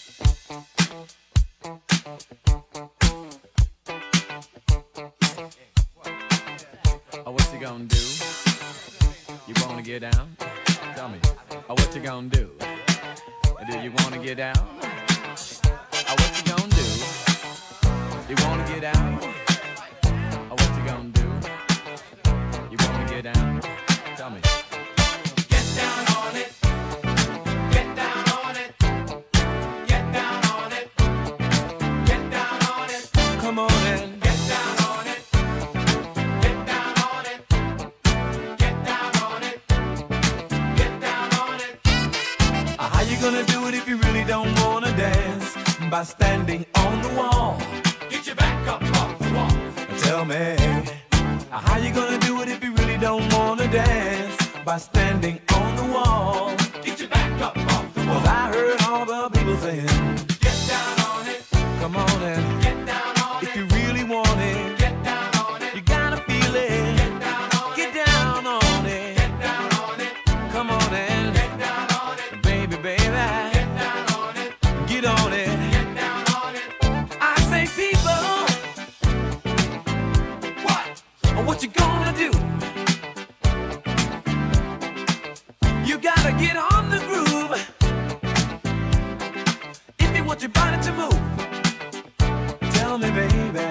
Oh, what you gonna do? You wanna get down? Tell me. Oh, what you gonna do? Do you wanna get down? Oh, what you gonna do? You wanna get out? Oh, what you gonna do? You wanna get down? Tell me. Get down on it. Get down on it. Get down on it. Get down on it. Come on in. Get down on it. Get down on it. Get down on it. Get down on it. How you gonna do it if you really don't wanna dance? By standing on the wall. Get your back up off the wall. Tell me, how you gonna do it if you really don't wanna dance? By standing on the wall. Get your back up off the wall. 'Cause I heard all the people saying, Get down on it. come on in. Get down on If it. you really want it, Get down on it. you gotta feel it. Get down on it. Get down on it. Get down on it. Come on in. Get down on it. Baby, baby, Get down on it. get on it. Get down on it. I say, people, what you gonna do? You gotta get on the groove if you want your body to move. Tell me, baby,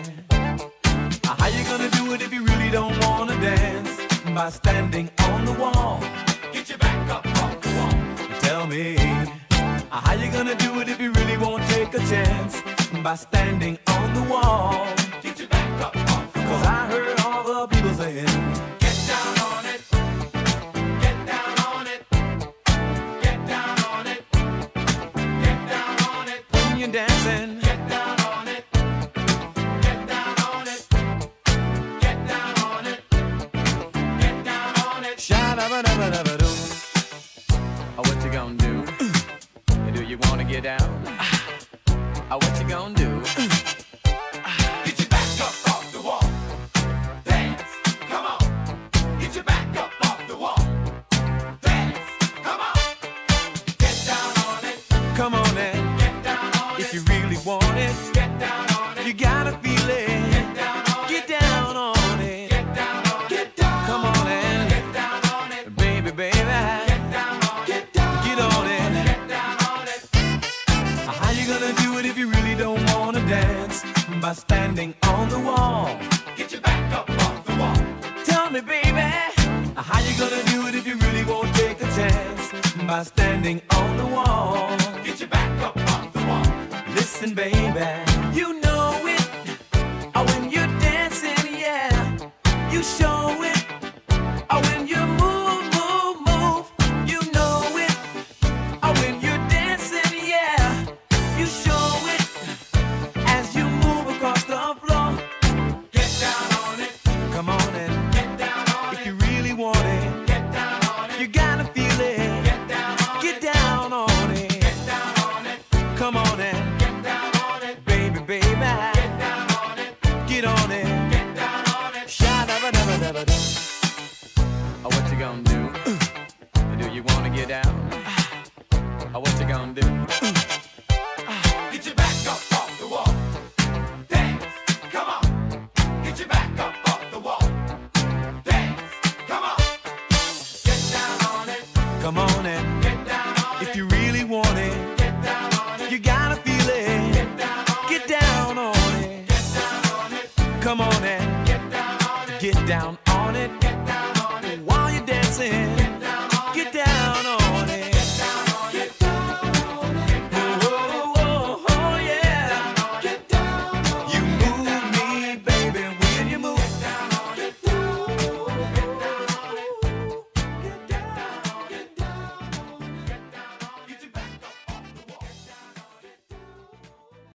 how you gonna do it if you really don't wanna dance? By standing on the wall. Get your back up off the wall. Tell me, how you gonna do it if you really won't take a chance? By standing on the wall. Get your back up off the wall. 'Cause I heard all the people saying, Get down on it. Get down on it. Get down on it. Get down on it. when you're dancing, Get down on it. Get down on it. Get down on it. Get down on it. sha-da-ba-da-ba-da-ba-doo. Oh, what you gonna do? Do you wanna get down? Oh, what you gonna do? Get your back up off the wall. Dance. Come on. Get your back up off the wall. Dance. Come on. Get down on it. Come on in, Get down on it. if you really want it, Get down on it. you gotta feel it. Get down on it. Get down on it. Get down on it. Get down. Come on in, Get down on it. baby, baby, Get down on it. Get down. get on it. Get down on it. How you gonna do it if you really don't wanna dance? By standing on the wall. Get your back up off the wall. Tell me, baby, how you gonna do it if you really won't take a chance? By standing on the wall. Get your back up off the wall. Listen, baby, you know it. Oh, when you're dancing, yeah, you show it. Oh, when you move, move, move, you know it. Oh, when you're dancing, yeah, you show it. As you move across the floor, Get down on it. come on in. Get down on If it. you really want it, Get down on it. you gotta feel it. Get down on Get it. down on it. Get down on it. Come on in, Get down on it. baby, baby, Get down on it. get on it. Get down on it. Sha-da-ba-da-ba-da-ba-da. Oh, what you gonna do? Do you wanna get down? Oh, what you gonna do? Get your back up off the wall. Dance. Come on. Get your back up off the wall. Dance. Come on. Get down on it. Come on in, Get down on it. if you really want it, Get down on it. you gotta feel it. Get down on Get it. down on it. Get down on it. Come on in, Get down on it. get down on it Get down on it. while you're dancing.